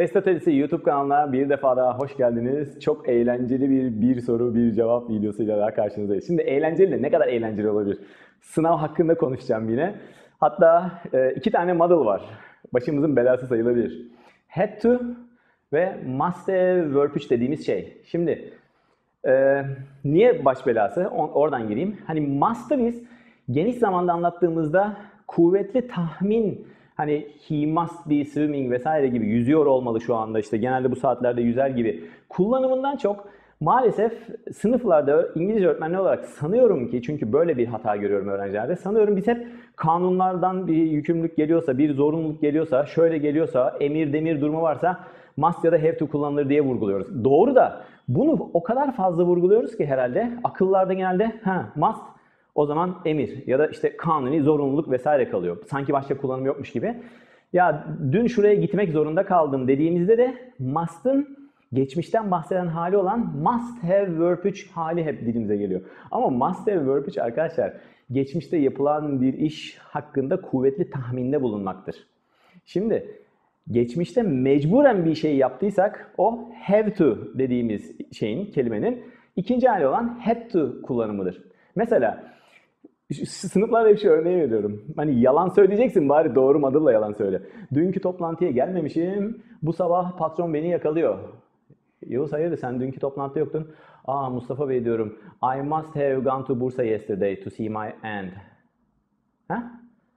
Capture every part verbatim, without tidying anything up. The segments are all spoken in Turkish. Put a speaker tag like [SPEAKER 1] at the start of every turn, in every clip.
[SPEAKER 1] Test Atölyesi YouTube kanalına bir defa daha hoş geldiniz. Çok eğlenceli bir bir soru bir cevap videosuyla daha karşınızdayız. Şimdi eğlenceli de ne kadar eğlenceli olabilir? Sınav hakkında konuşacağım yine. Hatta e, iki tane model var. Başımızın belası sayılabilir. Had to ve must have verb üç dediğimiz şey. Şimdi e, niye baş belası? O, oradan gireyim. Hani must'ı biz geniş zamanda anlattığımızda kuvvetli tahmin, hani he must be swimming vesaire gibi, yüzüyor olmalı şu anda, işte genelde bu saatlerde yüzer gibi kullanımından çok maalesef sınıflarda İngilizce öğretmenleri olarak sanıyorum ki, çünkü böyle bir hata görüyorum öğrencilerde, sanıyorum biz hep kanunlardan bir yükümlülük geliyorsa, bir zorunluluk geliyorsa, şöyle geliyorsa, emir demir durumu varsa must ya da have to kullanılır diye vurguluyoruz. Doğru da bunu o kadar fazla vurguluyoruz ki herhalde akıllarda genelde ha must, o zaman emir ya da işte kanuni zorunluluk vesaire kalıyor. Sanki başka kullanım yokmuş gibi. Ya dün şuraya gitmek zorunda kaldım dediğimizde de must'ın geçmişten bahseden hali olan must have verb üç hali hep dilimize geliyor. Ama must have verb üç arkadaşlar geçmişte yapılan bir iş hakkında kuvvetli tahminde bulunmaktır. Şimdi geçmişte mecburen bir şey yaptıysak o have to dediğimiz şeyin, kelimenin ikinci hali olan had to kullanımıdır. Mesela sınıflarda bir şey örneği veriyorum. Hani yalan söyleyeceksin, bari doğru modella yalan söyle. Dünkü toplantıya gelmemişim, bu sabah patron beni yakalıyor. Yavuz hayırdır, sen dünkü toplantıda yoktun. Aa Mustafa Bey diyorum, I must have gone to Bursa yesterday to see my aunt. Ha?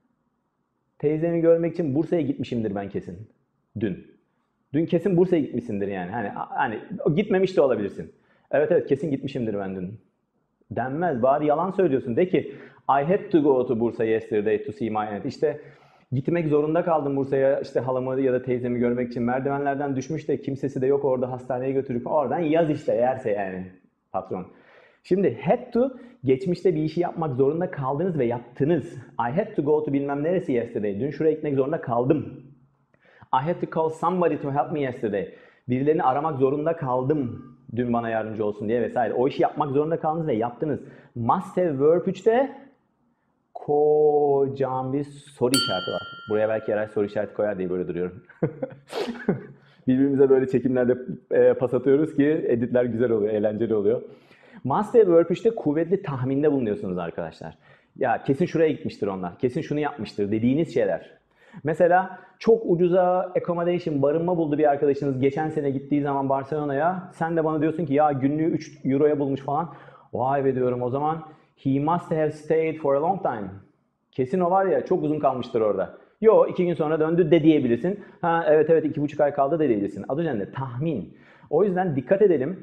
[SPEAKER 1] Teyzemi görmek için Bursa'ya gitmişimdir ben kesin. Dün. Dün kesin Bursa'ya gitmişsindir yani. Hani, hani gitmemiş de olabilirsin. Evet evet kesin gitmişimdir ben dün. Denmez. Bari yalan söylüyorsun. De ki I had to go to Bursa yesterday to see my aunt. İşte gitmek zorunda kaldım Bursa'ya, işte halamı ya da teyzemi görmek için. Merdivenlerden düşmüş de kimsesi de yok orada, hastaneye götürüp oradan yaz işte, eğerse yani patron. Şimdi had to geçmişte bir işi yapmak zorunda kaldınız ve yaptınız. I had to go to bilmem neresi yesterday. Dün şuraya gitmek zorunda kaldım. I had to call somebody to help me yesterday. Birilerini aramak zorunda kaldım dün bana yardımcı olsun diye vesaire. O işi yapmak zorunda kaldınız ve yaptınız. Must have verb üçte kocaman bir soru işareti var. Buraya belki herhalde soru işareti koyar diye böyle duruyorum. Birbirimize böyle çekimlerde e, pas atıyoruz ki editler güzel oluyor, eğlenceli oluyor. Must have verb üçte kuvvetli tahminde bulunuyorsunuz arkadaşlar. Ya kesin şuraya gitmiştir onlar, kesin şunu yapmıştır dediğiniz şeyler. Mesela çok ucuza accommodation, barınma buldu bir arkadaşınız geçen sene gittiği zaman Barcelona'ya. Sen de bana diyorsun ki ya günlüğü üç euroya bulmuş falan. Vay be diyorum, o zaman he must have stayed for a long time. Kesin o var ya çok uzun kalmıştır orada. Yo iki gün sonra döndü de diyebilirsin. Ha evet evet iki buçuk ay kaldı da diyebilirsin. Adı üzerinde tahmin. O yüzden dikkat edelim.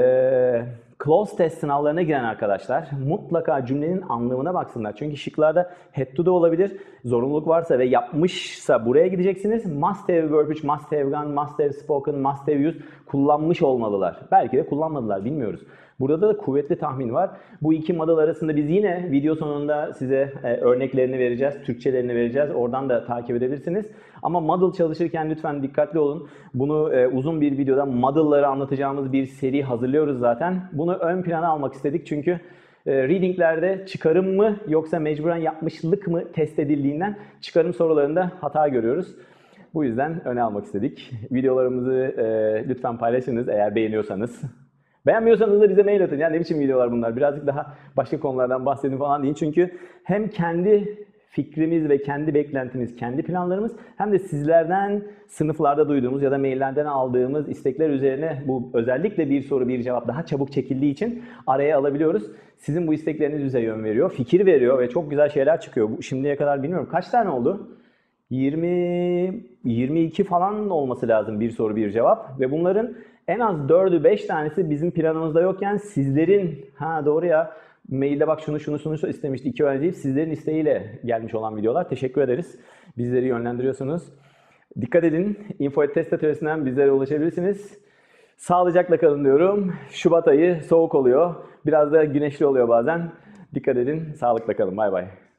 [SPEAKER 1] Ee, Close test sınavlarına giren arkadaşlar mutlaka cümlenin anlamına baksınlar. Çünkü şıklarda had to da olabilir. Zorunluluk varsa ve yapmışsa buraya gideceksiniz. Must have verb üç, must have gone, must have spoken, must have used kullanmış olmalılar. Belki de kullanmadılar, bilmiyoruz. Burada da kuvvetli tahmin var. Bu iki model arasında biz yine video sonunda size e, örneklerini vereceğiz, Türkçelerini vereceğiz. Oradan da takip edebilirsiniz. Ama model çalışırken lütfen dikkatli olun. Bunu e, uzun bir videoda model'ları anlatacağımız bir seri hazırlıyoruz zaten. Bunu ön plana almak istedik çünkü e, reading'lerde çıkarım mı yoksa mecburen yapmışlık mı test edildiğinden çıkarım sorularında hata görüyoruz. Bu yüzden öne almak istedik. Videolarımızı e, lütfen paylaşınız eğer beğeniyorsanız. Beğenmiyorsanız da bize mail atın. Ya ne biçim videolar bunlar? Birazcık daha başka konulardan bahsedin falan deyin. Çünkü hem kendi fikrimiz ve kendi beklentimiz, kendi planlarımız, hem de sizlerden sınıflarda duyduğumuz ya da maillerden aldığımız istekler üzerine bu özellikle bir soru bir cevap daha çabuk çekildiği için araya alabiliyoruz. Sizin bu istekleriniz bize yön veriyor, fikir veriyor ve çok güzel şeyler çıkıyor. Bu şimdiye kadar bilmiyorum kaç tane oldu? yirmi yirmi iki falan olması lazım bir soru bir cevap ve bunların en az dördü beş tanesi bizim planımızda yokken sizlerin, ha doğru ya mailde bak şunu şunu şunu istemişti iki öğrenci, sizlerin isteğiyle gelmiş olan videolar. Teşekkür ederiz. Bizleri yönlendiriyorsunuz. Dikkat edin. Info et Test Atölyesi'nden bizlere ulaşabilirsiniz. Sağlıcakla kalın diyorum. Şubat ayı soğuk oluyor. Biraz da güneşli oluyor bazen. Dikkat edin. Sağlıkla kalın. Bay bay.